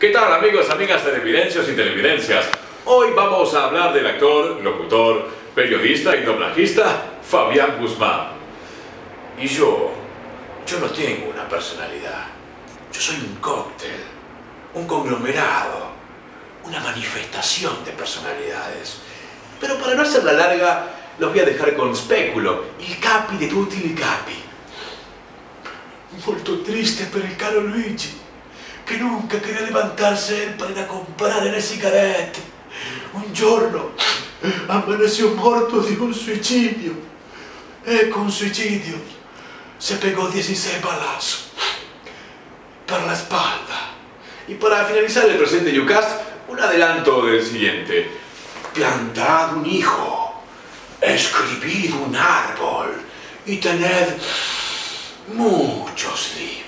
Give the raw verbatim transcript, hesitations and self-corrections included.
¿Qué tal, amigos, amigas televidentes y televidencias? Hoy vamos a hablar del actor, locutor, periodista y doblajista Fabián Guzmán. Y yo, yo no tengo una personalidad. Yo soy un cóctel, un conglomerado, una manifestación de personalidades. Pero para no hacerla larga, los voy a dejar con Speculo, il capi di tutti i capi. Molto triste per il caro Luigi, che nunca quería levantarse para ir a comprare le sigarette. Un giorno amaneció muerto di un suicidio. Ecco un suicidio. Se pegó dieciséis balazos per la espalda. Y para finalizar el presente YouCast, un adelanto del siguiente. Plantad un hijo, escribid un árbol y tened muchos libros.